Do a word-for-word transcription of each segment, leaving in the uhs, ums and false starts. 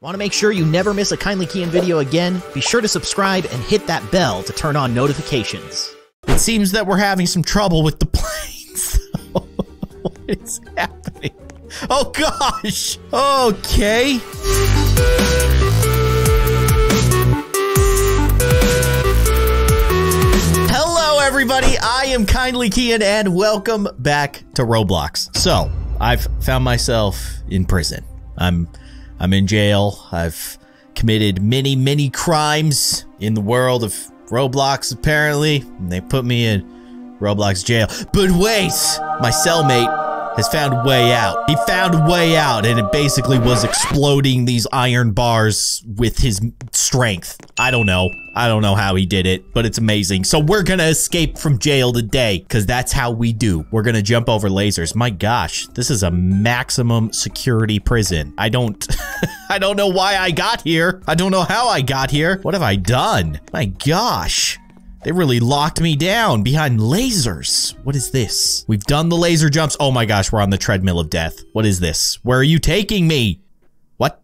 Want to make sure you never miss a Kindly Keyin video again? Be sure to subscribe and hit that bell to turn on notifications. It seems that we're having some trouble with the planes. What is happening? Oh gosh! Okay. Hello everybody, I am Kindly Keyin and welcome back to Roblox. So, I've found myself in prison. I'm I'm in jail. I've committed many, many crimes in the world of Roblox, apparently. And they put me in Roblox jail. But wait! My cellmate has found a way out. He found a way out, and it basically was exploding these iron bars with his strength. I don't know. I don't know how he did it, but it's amazing. So we're gonna escape from jail today, because that's how we do. We're gonna jump over lasers. My gosh, this is a maximum security prison. I don't, I don't know why I got here. I don't know how I got here. What have I done? My gosh. They really locked me down behind lasers. What is this? We've done the laser jumps. Oh my gosh, we're on the treadmill of death. What is this? Where are you taking me? What?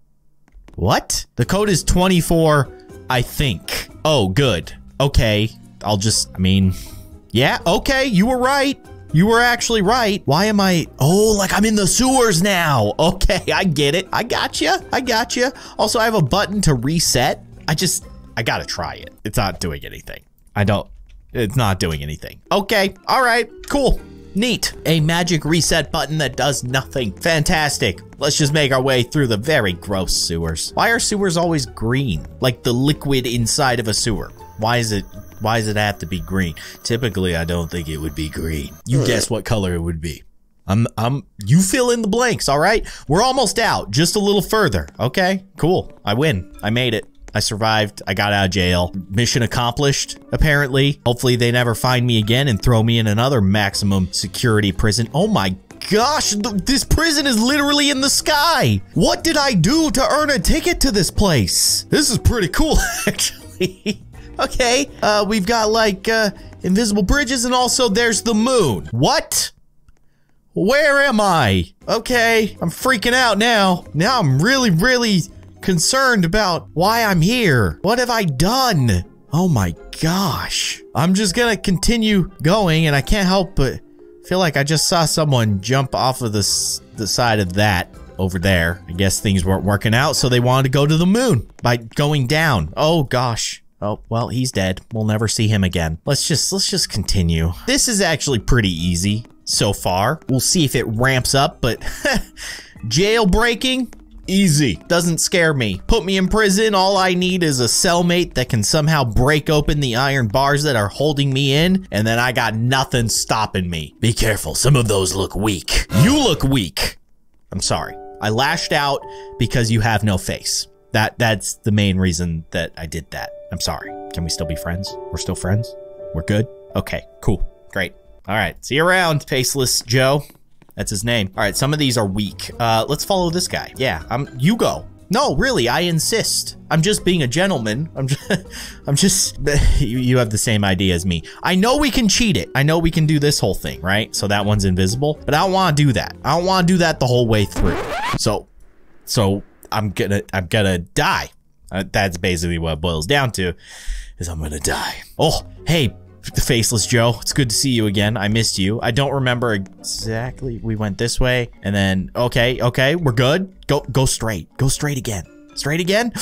What? The code is twenty-four, I think. Oh, good. Okay. I'll just, I mean, yeah, okay, you were right. You were actually right. Why am I? Oh, like I'm in the sewers now. Okay, I get it. I gotcha. I gotcha. Also, I have a button to reset. I just, I gotta try it. It's not doing anything. I don't, it's not doing anything. Okay, all right, cool, neat. A magic reset button that does nothing. Fantastic. Let's just make our way through the very gross sewers. Why are sewers always green? Like the liquid inside of a sewer. Why is it, why does it have to be green? Typically, I don't think it would be green. You guess what color it would be. I'm, I'm, you fill in the blanks, all right? We're almost out, just a little further. Okay, cool, I win, I made it. I survived. I got out of jail. Mission accomplished, apparently. Hopefully they never find me again and throw me in another maximum security prison. Oh my gosh, th this prison is literally in the sky. What did I do to earn a ticket to this place? This is pretty cool, actually. Okay, uh, we've got like uh, invisible bridges and also there's the moon. What? Where am I? Okay, I'm freaking out now. Now I'm really, really concerned about why I'm here. What have I done? Oh my gosh. I'm just gonna continue going and I can't help but feel like I just saw someone jump off of the, the side of that over there. I guess things weren't working out, so they wanted to go to the moon by going down. Oh gosh. Oh, well, he's dead. We'll never see him again. Let's just, let's just continue. This is actually pretty easy so far. We'll see if it ramps up, but jailbreaking? Easy. Doesn't scare me. Put me in prison. All I need is a cellmate that can somehow break open the iron bars that are holding me in, and then I got nothing stopping me. Be careful. Some of those look weak. You look weak. I'm sorry. I lashed out because you have no face. That that's the main reason that I did that. I'm sorry. Can we still be friends? We're still friends? We're good? Okay, cool. Great. All right. See you around, Faceless Joe. That's his name. All right, some of these are weak. Uh, let's follow this guy. Yeah, I'm, you go. No, really, I insist. I'm just being a gentleman. I'm just, I'm just, you, you have the same idea as me. I know we can cheat it. I know we can do this whole thing, right? So that one's invisible, but I don't want to do that. I don't want to do that the whole way through. So, so I'm gonna, I'm gonna die. Uh, that's basically what it boils down to, is I'm gonna die. Oh, hey. The Faceless Joe, it's good to see you again. I missed you. I don't remember exactly. We went this way and then, okay, okay, we're good. Go, go straight. Go straight again. Straight again.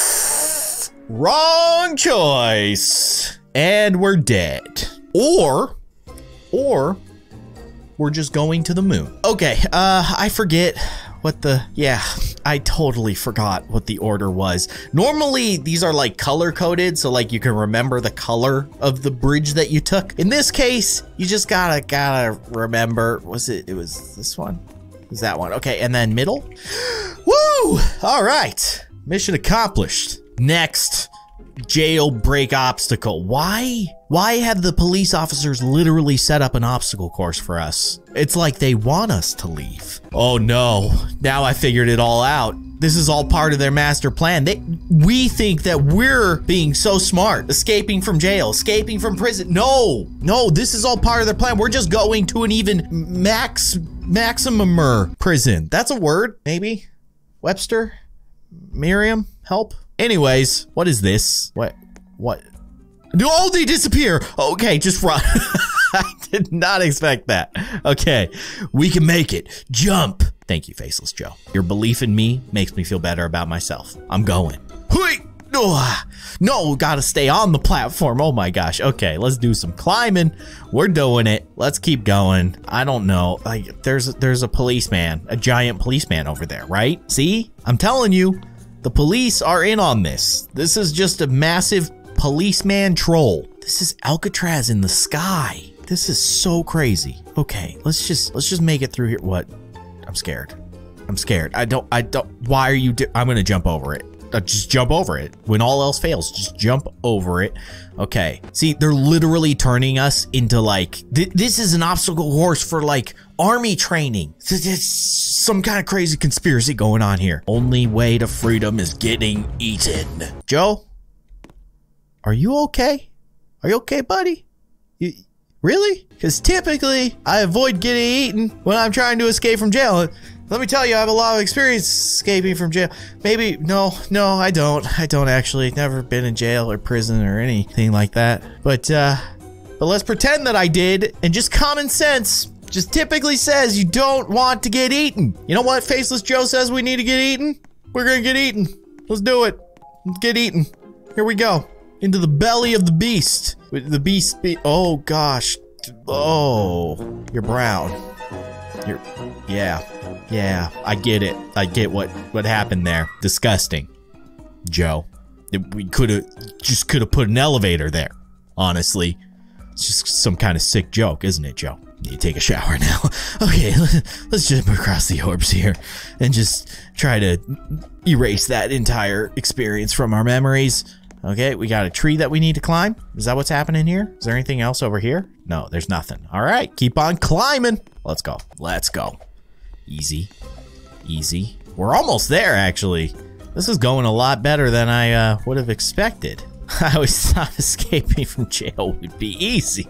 Wrong choice. And we're dead. Or, or we're just going to the moon. Okay, uh, I forget what the, yeah, I totally forgot what the order was. Normally, these are like color coded, so like you can remember the color of the bridge that you took. In this case, you just gotta, gotta remember, was it, it was this one? Was that one? Okay, and then middle? Woo! All right, mission accomplished. Next, jailbreak obstacle. Why? Why have the police officers literally set up an obstacle course for us? It's like they want us to leave. Oh no, now I figured it all out. This is all part of their master plan. They, we think that we're being so smart, escaping from jail, escaping from prison. No, no, this is all part of their plan. We're just going to an even max, maximumer prison. That's a word, maybe? Webster? Miriam, help. Anyways, what is this? What? What? Oh, they disappear. Okay, just run. I did not expect that. Okay, we can make it. Jump. Thank you, Faceless Joe. Your belief in me makes me feel better about myself. I'm going. Wait. Oh, no, gotta stay on the platform. Oh my gosh. Okay, let's do some climbing. We're doing it. Let's keep going. I don't know. Like, there's there's a policeman, a giant policeman over there, right? See? I'm telling you, the police are in on this. This is just a massive policeman troll. This is Alcatraz in the sky. This is so crazy. Okay, let's just let's just make it through here. What? I'm scared. I'm scared. I don't I don't why are you do I'm gonna jump over it. Uh, just jump over it. When all else fails, just jump over it. Okay. See, they're literally turning us into like, th this is an obstacle course for like army training. There's some kind of crazy conspiracy going on here. Only way to freedom is getting eaten. Joe, are you okay? Are you okay, buddy? You, really? Because typically I avoid getting eaten when I'm trying to escape from jail. Let me tell you, I have a lot of experience escaping from jail. Maybe, no, no, I don't. I don't actually. Never been in jail or prison or anything like that. But, uh, but let's pretend that I did, and just common sense just typically says you don't want to get eaten. You know what Faceless Joe says we need to get eaten? We're gonna get eaten. Let's do it. Let's get eaten. Here we go. Into the belly of the beast. The beast, be oh gosh. Oh, you're brown. You're, yeah. Yeah, I get it. I get what, what happened there. Disgusting. Joe. It, we could have, just could have put an elevator there. Honestly. It's just some kind of sick joke, isn't it, Joe? You take a shower now. Okay, let's jump across the orbs here. And just try to erase that entire experience from our memories. Okay, we got a tree that we need to climb. Is that what's happening here? Is there anything else over here? No, there's nothing. All right, keep on climbing. Let's go. Let's go. Easy. Easy. We're almost there, actually. This is going a lot better than I uh, would have expected. I always thought escaping from jail would be easy.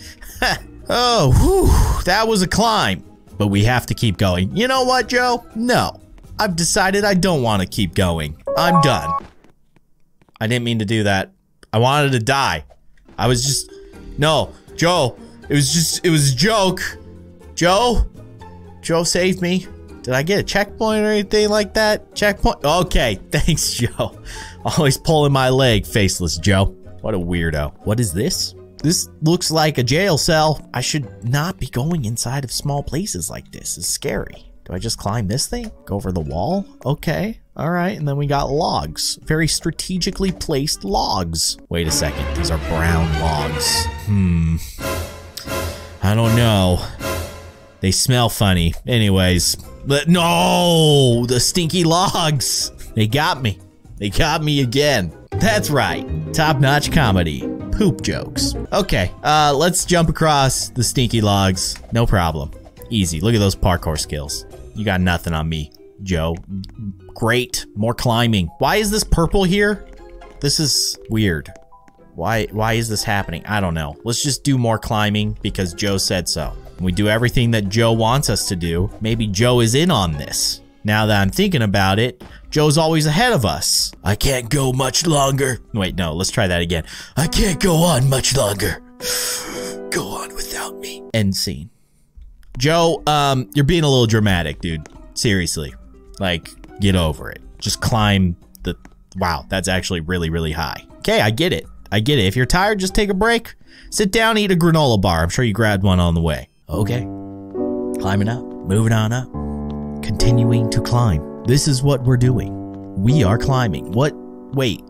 Oh, whew, that was a climb. But we have to keep going. You know what, Joe? No. I've decided I don't want to keep going. I'm done. I didn't mean to do that. I wanted to die. I was just... No, Joe. It was just... It was a joke. Joe? Joe saved me. Did I get a checkpoint or anything like that? Checkpoint? Okay, thanks, Joe. Always pulling my leg, Faceless Joe. What a weirdo. What is this? This looks like a jail cell. I should not be going inside of small places like this. It's scary. Do I just climb this thing? Go over the wall? Okay. All right, and then we got logs. Very strategically placed logs. Wait a second. These are brown logs. Hmm. I don't know. They smell funny. Anyways, but no, the stinky logs. They got me. They got me again. That's right. Top-notch comedy. Poop jokes. Okay, uh, let's jump across the stinky logs. No problem. Easy. Look at those parkour skills. You got nothing on me, Joe. Great. More climbing. Why is this purple here? This is weird. Why, why is this happening? I don't know. Let's just do more climbing because Joe said so. We do everything that Joe wants us to do. Maybe Joe is in on this. Now that I'm thinking about it, Joe's always ahead of us. I can't go much longer. Wait, no, let's try that again. I can't go on much longer. Go on without me. End scene. Joe, um, you're being a little dramatic, dude. Seriously. Like, get over it. Just climb the... Wow, that's actually really, really high. Okay, I get it. I get it. If you're tired, just take a break. Sit down, eat a granola bar. I'm sure you grabbed one on the way. Okay. Climbing up. Moving on up. Continuing to climb. This is what we're doing. We are climbing. What? Wait.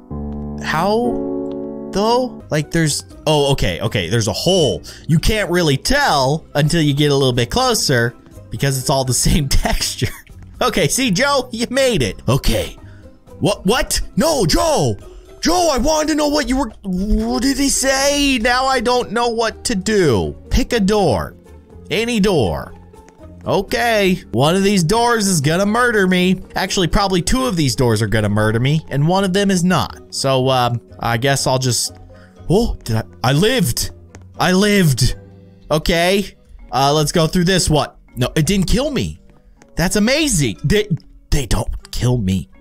How? Though? Like there's... Oh, okay. Okay. There's a hole. You can't really tell until you get a little bit closer because it's all the same texture. Okay. See, Joe? You made it. Okay. What? What? No, Joe! Joe, I wanted to know what you were... What did he say? Now I don't know what to do. Pick a door. Any door. Okay, one of these doors is gonna murder me. Actually, probably two of these doors are gonna murder me, and one of them is not. So, um, I guess I'll just... Oh, did I... I lived! I lived! Okay, uh, let's go through this one. No, it didn't kill me. That's amazing. They, they don't kill me.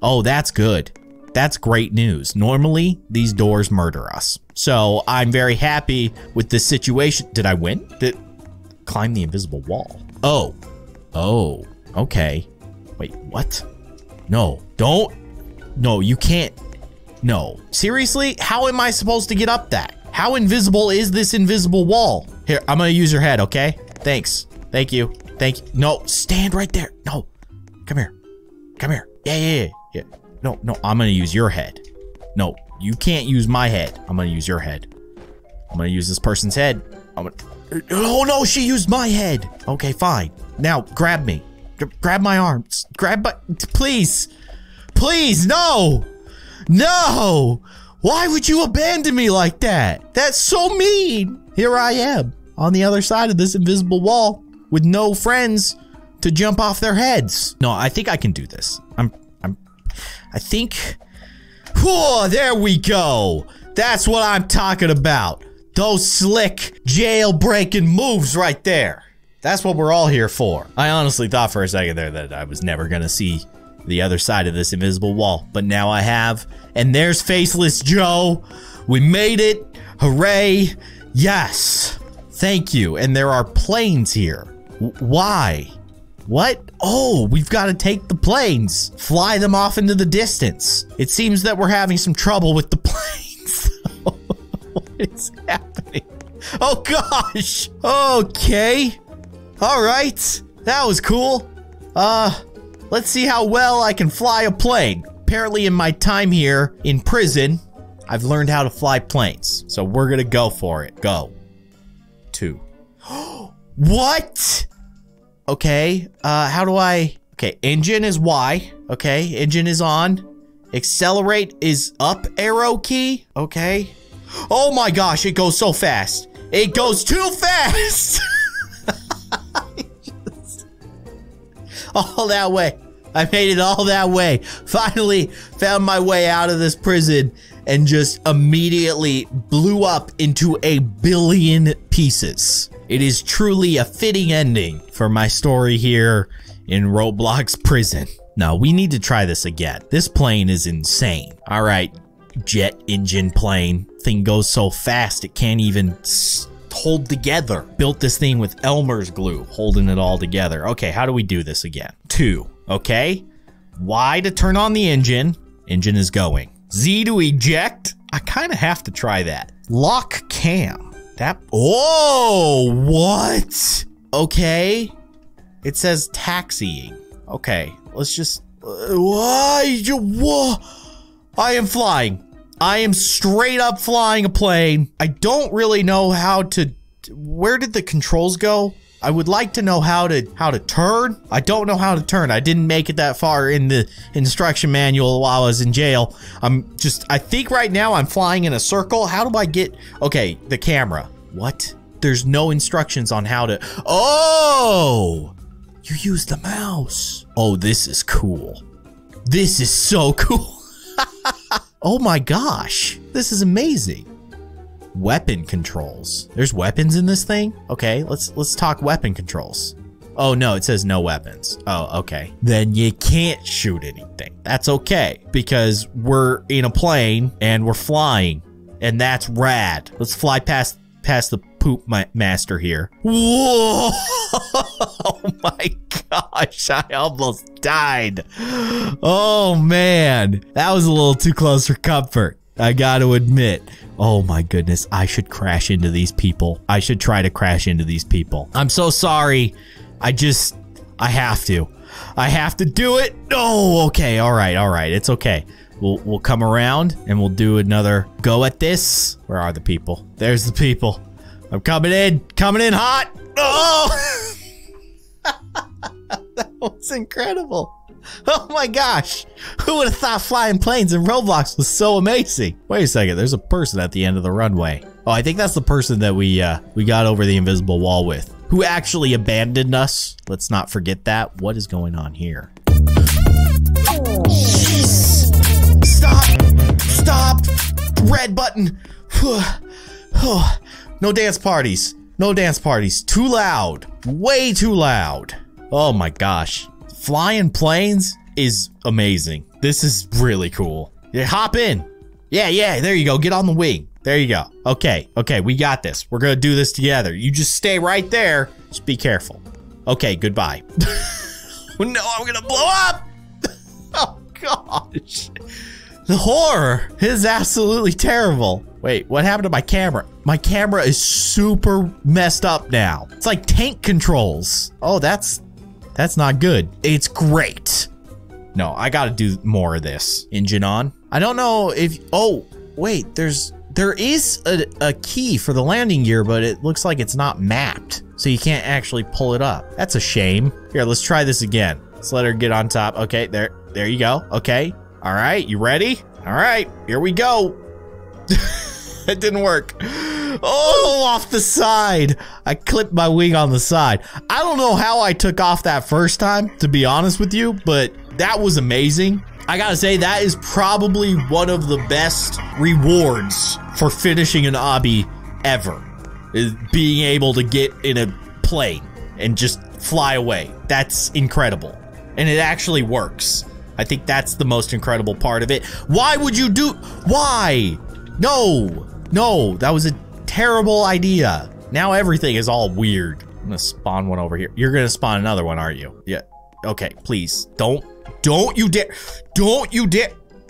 Oh, that's good. That's great news. Normally, these doors murder us. So I'm very happy with this situation. Did I win? Did climb the invisible wall? Oh, oh, okay. Wait, what? No, don't. No, you can't. No, seriously? How am I supposed to get up that? How invisible is this invisible wall? Here, I'm gonna use your head, okay? Thanks. Thank you. Thank you. No, stand right there. No, come here. Come here. Yeah, yeah, yeah. yeah. No, no, I'm gonna use your head. No, you can't use my head. I'm gonna use your head. I'm gonna use this person's head. I'm gonna, oh no, she used my head. Okay, fine. Now, grab me. G grab my arms. Grab my, please. Please, no. No. Why would you abandon me like that? That's so mean. Here I am on the other side of this invisible wall with no friends to jump off their heads. No, I think I can do this. I'm, I'm, I think, whoa, there we go. That's what I'm talking about. Those slick jailbreaking moves right there. That's what we're all here for. I honestly thought for a second there that I was never gonna see the other side of this invisible wall, but now I have, and there's Faceless Joe. We made it, hooray, yes, thank you. And there are planes here. W why? What? Oh, we've got to take the planes, fly them off into the distance. It seems that we're having some trouble with the planes. What is happening? Oh gosh, okay, all right, that was cool. Uh, Let's see how well I can fly a plane. Apparently in my time here in prison, I've learned how to fly planes. So we're gonna go for it. Go. Two. What? Okay, uh, how do I? Okay, engine is Y. Okay, engine is on. Accelerate is up arrow key. Okay. Oh my gosh, it goes so fast. It goes too fast. All that way. I made it all that way. Finally found my way out of this prison and just immediately blew up into a billion pieces. It is truly a fitting ending for my story here in Roblox prison. No, we need to try this again. This plane is insane. All right, jet engine plane. Thing goes so fast it can't even hold together. Built this thing with Elmer's glue, holding it all together. Okay, how do we do this again? Two, okay. Y to turn on the engine. Engine is going. Z to eject. I kind of have to try that. Lock cam. That, oh, what? Okay. It says taxiing. Okay, let's just, uh, why? Whoa. I am flying. I am straight up flying a plane. I don't really know how to, where did the controls go? I would like to know how to, how to turn. I don't know how to turn. I didn't make it that far in the instruction manual while I was in jail. I'm just, I think right now I'm flying in a circle. How do I get, okay, the camera. What? There's no instructions on how to, oh, you use the mouse. Oh, this is cool. This is so cool. Oh my gosh, this is amazing. Weapon controls. There's weapons in this thing? Okay, let's let's talk weapon controls. Oh no, it says no weapons. Oh, okay. Then you can't shoot anything. That's okay, because we're in a plane and we're flying, and that's rad. Let's fly past past the poop ma master here. Whoa! Oh my gosh, I almost died. Oh man, that was a little too close for comfort, I gotta admit. Oh my goodness, I should crash into these people. I should try to crash into these people. I'm so sorry. I just, I have to. I have to do it. Oh, okay, all right, all right, it's okay. We'll, we'll come around and we'll do another go at this. Where are the people? There's the people. I'm coming in, coming in hot. Oh! That was incredible. Oh my gosh. Who would have thought flying planes in Roblox was so amazing? Wait a second, there's a person at the end of the runway. Oh, I think that's the person that we uh, we got over the invisible wall with, who actually abandoned us. Let's not forget that. What is going on here? Yes. Stop, stop, red button. No dance parties, no dance parties. Too loud, way too loud. Oh my gosh. Flying planes is amazing. This is really cool. Yeah, hop in. Yeah, yeah, there you go. Get on the wing. There you go. Okay, okay, we got this. We're gonna do this together. You just stay right there. Just be careful. Okay, goodbye. Oh, no, I'm gonna blow up. Oh, gosh. The horror is absolutely terrible. Wait, what happened to my camera? My camera is super messed up now. It's like tank controls. Oh, that's that's not good. It's great. No, I gotta do more of this. Engine on. I don't know if, oh, wait, there's, there is a, a key for the landing gear, but it looks like it's not mapped. So you can't actually pull it up. That's a shame. Here, let's try this again. Let's let her get on top. Okay, there, there you go. Okay. All right, you ready? All right, here we go. It didn't work. Oh, off the side. I clipped my wing on the side. I don't know how I took off that first time, to be honest with you, but that was amazing. I gotta say, that is probably one of the best rewards for finishing an obby ever, is being able to get in a plane and just fly away. That's incredible. And it actually works. I think that's the most incredible part of it. Why would you do, why? No, no, that was a terrible idea. Now everything is all weird. I'm gonna spawn one over here. You're gonna spawn another one, aren't you? Yeah, okay, please, don't, don't you dare, don't you dare.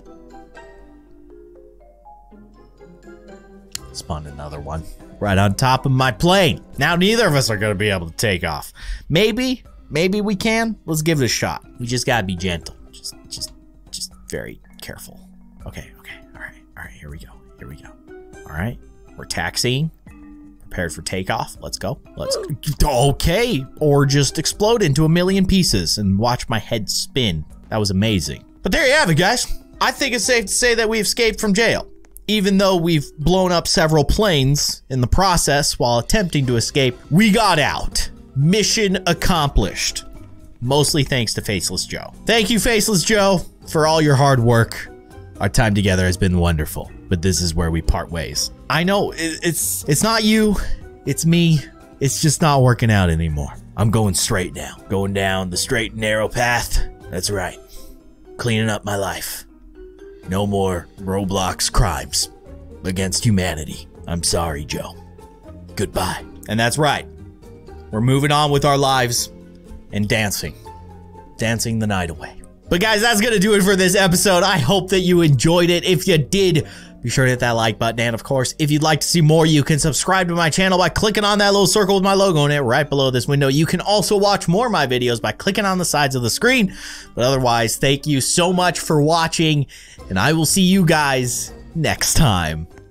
Spawn another one right on top of my plane. Now neither of us are gonna be able to take off. Maybe, maybe we can. Let's give it a shot. We just gotta be gentle. Just, just, just very careful. Okay, okay, all right, all right, here we go, here we go. All right, we're taxiing, prepared for takeoff. Let's go, let's go. Okay, or just explode into a million pieces and watch my head spin. That was amazing. But there you have it, guys. I think it's safe to say that we escaped from jail. Even though we've blown up several planes in the process while attempting to escape, we got out. Mission accomplished. Mostly thanks to Faceless Joe. Thank you, Faceless Joe, for all your hard work. Our time together has been wonderful, but this is where we part ways. I know, it's it's not you, it's me. It's just not working out anymore. I'm going straight now. Going down the straight and narrow path. That's right. Cleaning up my life. No more Roblox crimes against humanity. I'm sorry, Joe. Goodbye. And that's right. We're moving on with our lives and dancing. Dancing the night away. But guys, that's gonna do it for this episode. I hope that you enjoyed it. If you did, be sure to hit that like button. And of course, if you'd like to see more, you can subscribe to my channel by clicking on that little circle with my logo in it right below this window. You can also watch more of my videos by clicking on the sides of the screen. But otherwise, thank you so much for watching, and I will see you guys next time.